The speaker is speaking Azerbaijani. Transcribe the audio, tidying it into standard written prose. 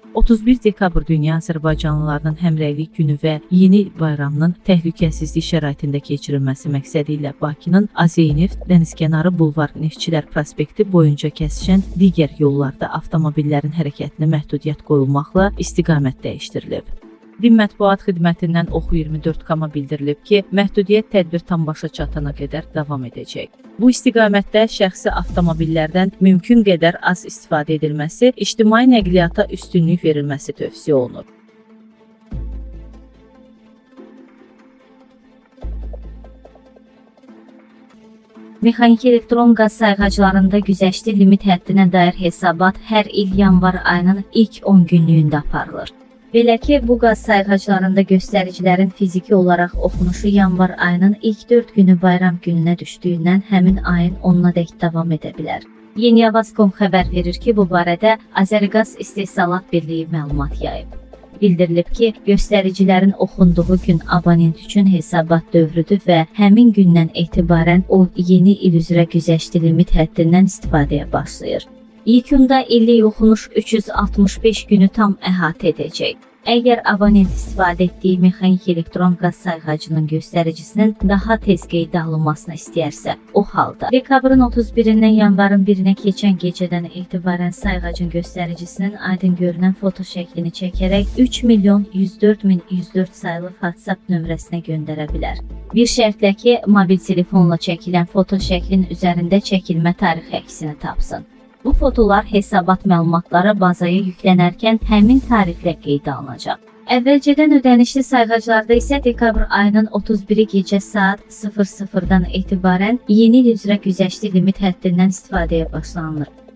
31 dekabr Dünya Azərbaycanlılarının Həmrəylik Günü və Yeni il bayramının təhlükəsizlik şəraitində keçirilməsi məqsədi ilə Bakının Azəyneft, Dənizkənarı Bulvar, Neftçilər prospekti boyunca kəsişən digər yollarda avtomobillərin hərəkətinə məhdudiyyət qoyulmaqla istiqamət dəyişdirilib. Din Mətbuat Xidmətindən Oxu24.com bildirilib ki, məhdudiyyət tədbir tam başa çatana qədər davam edəcək. Bu istiqamətdə şəxsi avtomobillərdən mümkün qədər az istifadə edilməsi, ictimai nəqliyyata üstünlük verilməsi tövsiyə olunur. Mexaniki elektron qaz sayğaclarında güzəştli limit həddinə dair hesabat hər il yanvar ayının ilk 10 günlüyündə aparılır. Belə ki, bu qaz sayğaclarında göstəricilərin fiziki olaraq oxunuşu yanvar ayının ilk 4 günü bayram gününə düşdüyündən həmin ayın 10-nadək davam edə bilər. Yeniyavaz.com xəbər verir ki, bu barədə Azəriqaz İstehsalat Birliyi məlumat yayıb. Bildirilib ki, göstəricilərin oxunduğu gün abonent üçün hesabat dövrüdür və həmin gündən etibarən o yeni il üzrə güzəştli limit həddindən istifadəyə başlayır. Yekunda illik oxunuş 365 günü tam əhatə edəcək. Əgər abonent istifadə etdiyi mexaniki elektron qaz sayğacının göstəricisinin daha tez qeydə alınmasını istəyərsə, o halda dekabrın 31-dən yanvarın 1-nə keçən gecədən etibarən sayğacın göstəricisinin aydın görünən foto şəklini çəkərək 3.104.104 sayılı WhatsApp nömrəsinə göndərə bilər. Bir şərtlə ki, mobil telefonla çəkilən foto şəklin üzərində çəkilmə tarixi əksini tapsın. Bu fotolar hesabat məlumatları bazaya yüklənərkən həmin tarixlə qeydə alınacaq. Əvvəlcədən ödənişli sayğaclarda isə dekabr ayının 31-i gecə saat 00-dan etibarən yeni il üzrə güzəştli limit həddindən istifadəyə başlanılır.